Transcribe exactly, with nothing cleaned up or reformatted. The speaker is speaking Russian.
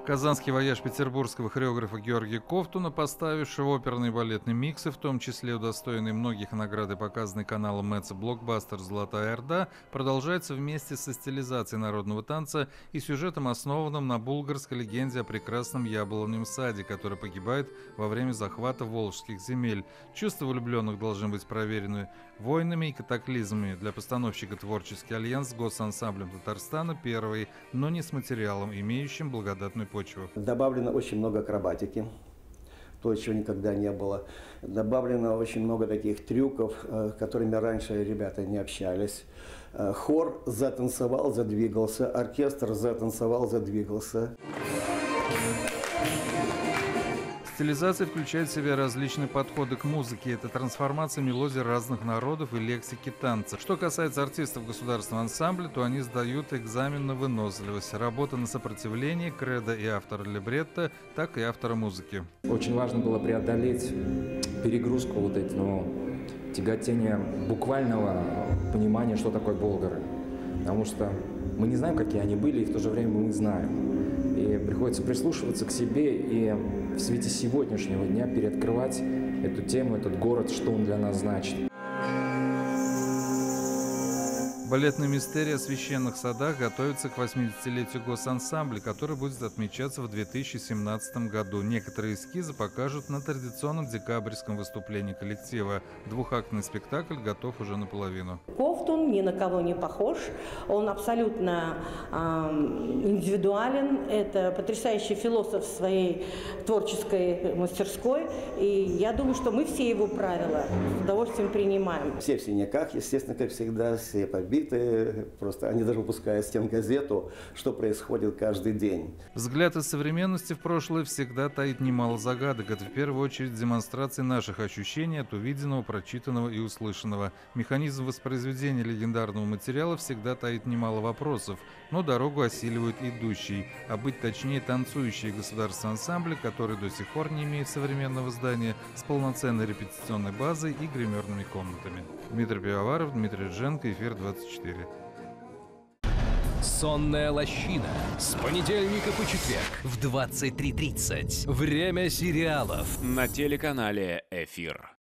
Казанский вояж петербургского хореографа Георгия Ковтуна, поставившего оперные и балетные миксы, в том числе удостоенные многих наград и показанный каналом Мэца блокбастер «Золотая Орда», продолжается вместе со стилизацией народного танца и сюжетом, основанным на булгарской легенде о прекрасном яблоневом саде, который погибает во время захвата волжских земель. Чувства влюбленных должны быть проверены войнами и катаклизмами. Для постановщика «Творческий альянс» с госансамблем Татарстана первый, но не с материалом, имеющим благодатную почву. Добавлено очень много акробатики, то, чего никогда не было. Добавлено очень много таких трюков, которыми раньше ребята не общались. Хор затанцевал, задвигался, оркестр затанцевал, задвигался. Стилизация включает в себя различные подходы к музыке. Это трансформация мелодий разных народов и лексики танца. Что касается артистов государственного ансамбля, то они сдают экзамен на выносливость. Работа на сопротивление, кредо и автора либретто, так и автора музыки. Очень важно было преодолеть перегрузку вот этого тяготения буквального понимания, что такое болгары. Потому что мы не знаем, какие они были, и в то же время мы их знаем. И приходится прислушиваться к себе и в свете сегодняшнего дня переоткрывать эту тему, этот город, что он для нас значит. Балетная мистерия о священных садах готовится к восьмидесятилетию госансамбля, который будет отмечаться в две тысячи семнадцатом году. Некоторые эскизы покажут на традиционном декабрьском выступлении коллектива. Двухактный спектакль готов уже наполовину. Ковтун ни на кого не похож, он абсолютно э, индивидуален, это потрясающий философ своей творческой мастерской, и я думаю, что мы все его правила с удовольствием принимаем. Все в синяках, естественно, как всегда, все побиты. Просто они даже выпускают стенгазету, что происходит каждый день. Взгляд из современности в прошлое всегда таит немало загадок. Это в первую очередь демонстрация наших ощущений от увиденного, прочитанного и услышанного. Механизм воспроизведения легендарного материала всегда таит немало вопросов, но дорогу осиливают идущие, а быть точнее танцующие государственные ансамбли, которые до сих пор не имеют современного здания с полноценной репетиционной базой и гримерными комнатами. Дмитрий Пивоваров, Дмитрий Рженко, Эфир двадцать четыре. «Сонная лощина» с понедельника по четверг в двадцать три тридцать. Время сериалов на телеканале «Эфир».